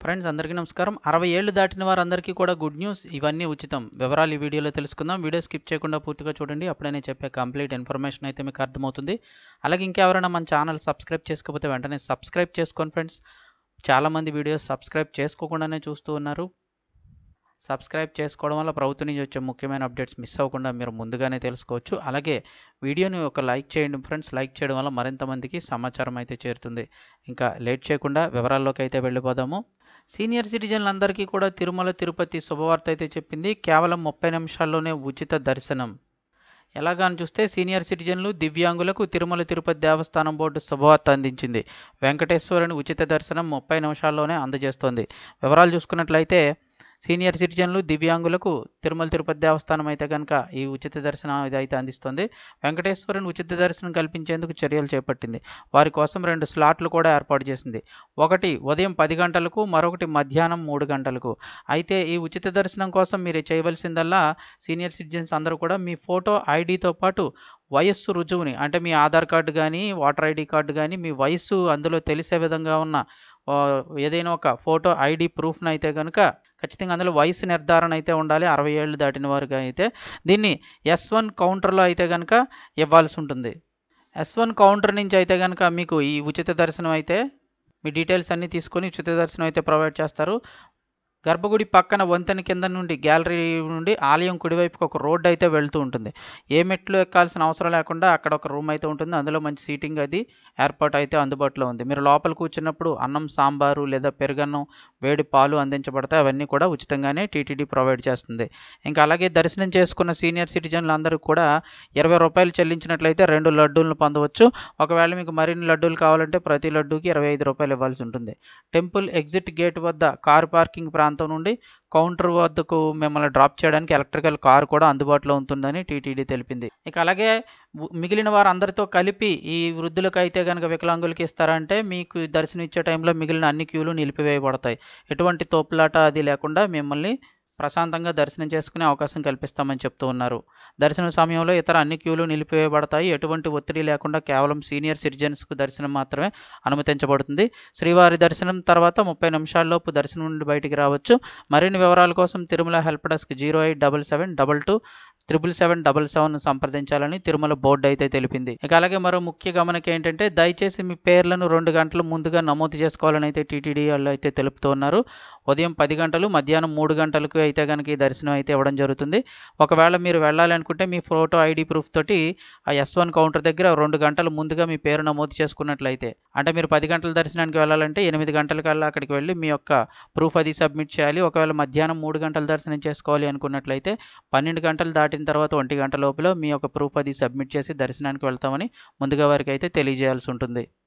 Friends అందరికీ నమస్కారం. 60 ఏళ్లు దాటిన వారందరికీ కూడా గుడ్ న్యూస్. ఇవన్నీ ఉచితం. వివరాలు ఈ వీడియోలో తెలుసుకుందాం. వీడియో స్కిప్ చేయకుండా పూర్తిగా చూడండి. అప్పుడే నేను చెప్పే కంప్లీట్ ఇన్ఫర్మేషన్ అయితే మీకు అర్థమవుతుంది. అలాగే ఇంకెవరైనా మన ఛానల్ సబ్స్క్రైబ్ చేసుకోకపోతే వెంటనే సబ్స్క్రైబ్ చేసుకోండి ఫ్రెండ్స్. చాలామంది వీడియోస్ సబ్స్క్రైబ్ చేసుకోకుండానే చూస్తూ ఉన్నారు. సబ్స్క్రైబ్ చేసుకోవడం వల్ల ప్రభుత్వం నుంచి వచ్చే ముఖ్యమైన అప్డేట్స్ మిస్ అవ్వకుండా మీరు ముందుగానే తెలుసుకోవచ్చు. అలాగే వీడియోని ఒక లైక్ చేయండి ఫ్రెండ్స్. లైక్ చేయడం వల్ల మరింత మందికి సమాచారం అయితే చేరుతుంది. ఇంకా లేట్ చేయకుండా వివరాల్లోకి అయితే వెళ్ళిపోదాము. సీనియర్ సిటిజన్లందరికీ కూడా తిరుమల తిరుపతి శుభవార్త అయితే చెప్పింది. కేవలం 30 నిమిషాల్లోనే ఉచిత దర్శనం. ఎలాగని చూస్తే సీనియర్ సిటిజన్లు, దివ్యాంగులకు తిరుమల తిరుపతి దేవస్థానం బోర్డు శుభవార్త అందించింది. వెంకటేశ్వరుని ఉచిత దర్శనం 30 నిమిషాల్లోనే అందజేస్తోంది. వివరాలు చూసుకున్నట్లయితే సీనియర్ సిటిజన్లు, దివ్యాంగులకు తిరుమల తిరుపతి దేవస్థానం అయితే కనుక ఈ ఉచిత దర్శనం అయితే అందిస్తుంది. వెంకటేశ్వరుని ఉచిత దర్శనం కల్పించేందుకు చర్యలు చేపట్టింది. వారి కోసం 2 స్లాట్లు కూడా ఏర్పాటు చేసింది. ఒకటి ఉదయం 10 గంటలకు, మరొకటి మధ్యాహ్నం 3 గంటలకు. అయితే ఈ ఉచిత దర్శనం కోసం మీరు చేయవలసిందల్లా సీనియర్ సిటిజన్స్ అందరూ కూడా మీ ఫోటో ఐడితో పాటు వయస్సు రుజువుని, అంటే మీ ఆధార్ కార్డు కానీ, ఓటర్ ఐడి కార్డు కానీ, మీ వయస్సు అందులో తెలిసే విధంగా ఉన్న ఏదైనా ఒక ఫోటో ఐడి ప్రూఫ్ను అయితే కనుక ఖచ్చితంగా అందులో వయసు నిర్ధారణ అయితే ఉండాలి. 60 ఏళ్ళు దాటిన వారికి అయితే దీన్ని S1 కౌంటర్లో అయితే కనుక ఇవ్వాల్సి ఉంటుంది. S1 కౌంటర్ నుంచి అయితే కనుక మీకు ఈ ఉచిత దర్శనం అయితే మీ డీటెయిల్స్ అన్నీ తీసుకొని ఉచిత దర్శనం అయితే ప్రొవైడ్ చేస్తారు. గర్భగుడి పక్కన వంతెన కింద నుండి గ్యాలరీ నుండి ఆలయం కుడివైపుకి ఒక రోడ్డు అయితే వెళ్తూ ఉంటుంది. ఏ మెట్లు ఎక్కాల్సిన అవసరం లేకుండా అక్కడ ఒక రూమ్ అయితే ఉంటుంది. అందులో మంచి సీటింగ్ అది ఏర్పాటు అయితే అందుబాటులో ఉంది. మీరు లోపల కూర్చున్నప్పుడు అన్నం, సాంబారు లేదా పెరుగన్నం, వేడి పాలు అందించబడతాయి. అవన్నీ కూడా ఉచితంగానే టీటీడీ ప్రొవైడ్ చేస్తుంది. ఇంకా అలాగే దర్శనం చేసుకున్న సీనియర్ సిటిజన్లు అందరూ కూడా 20 రూపాయలు చెల్లించినట్లయితే 2 లడ్డూలను పొందవచ్చు. ఒకవేళ మీకు మరిన్ని లడ్డూలు కావాలంటే ప్రతి లడ్డూకి 25 రూపాయలు ఇవ్వాల్సి ఉంటుంది. టెంపుల్ ఎగ్జిట్ గేట్ వద్ద కారు పార్కింగ్ ప్రాంతం నుండి కౌంటర్ వద్దకు మిమ్మల్ని డ్రాప్ చేయడానికి ఎలక్ట్రికల్ కారు కూడా అందుబాటులో ఉంటుందని టీటీడీ తెలిపింది. ఇక అలాగే మిగిలిన వారందరితో కలిపి ఈ వృద్ధులకు అయితే కనుక వికలాంగులకి ఇస్తారంటే మీకు దర్శనం ఇచ్చే టైంలో మిగిలిన అన్ని క్యూలు నిలిపివేయబడతాయి. ఎటువంటి తోపులాట అది లేకుండా మిమ్మల్ని ప్రశాంతంగా దర్శనం చేసుకునే అవకాశం కల్పిస్తామని చెప్తూ ఉన్నారు. దర్శనం సమయంలో ఇతర అన్ని క్యూలు నిలిపివేయబడతాయి. ఎటువంటి ఒత్తిడి లేకుండా కేవలం సీనియర్ సిటిజన్స్కు దర్శనం మాత్రమే అనుమతించబడుతుంది. శ్రీవారి దర్శనం తర్వాత 30 నిమిషాల్లోపు దర్శనం నుండి బయటికి రావచ్చు. మరిన్ని వివరాల కోసం తిరుమల హెల్ప్ డెస్క్ 087722 77777 సంప్రదించాలని తిరుమల బోర్డు అయితే తెలిపింది. ఇక అలాగే మరో ముఖ్య గమనిక ఏంటంటే దయచేసి మీ పేర్లను 2 గంటల ముందుగా నమోదు చేసుకోవాలని అయితే టీటీడీ వాళ్ళు అయితే తెలుపుతూ ఉన్నారు. ఉదయం 10 గంటలు, మధ్యాహ్నం 3 గంటలకు అయితే కనుక ఈ దర్శనం అయితే ఇవ్వడం జరుగుతుంది. ఒకవేళ మీరు వెళ్ళాలి అనుకుంటే మీ ఫోటో ఐడి ప్రూఫ్ తోటి ఆ S1 కౌంటర్ దగ్గర 2 గంటల ముందుగా మీ పేరు నమోదు చేసుకున్నట్లయితే, అంటే మీరు 10 గంటల దర్శనానికి వెళ్ళాలంటే 8 గంటలకల్లా అక్కడికి వెళ్ళి మీ యొక్క ప్రూఫ్ అది సబ్మిట్ చేయాలి. ఒకవేళ మధ్యాహ్నం 3 గంటల దర్శనం చేసుకోవాలి అనుకున్నట్లయితే 12 గంటలు దాటిన తర్వాత 1 గంట లోపల మీ యొక్క ప్రూఫ్ అది సబ్మిట్ చేసి దర్శనానికి వెళ్తామని ముందుగా వారికి అయితే తెలియజేయాల్సి ఉంటుంది.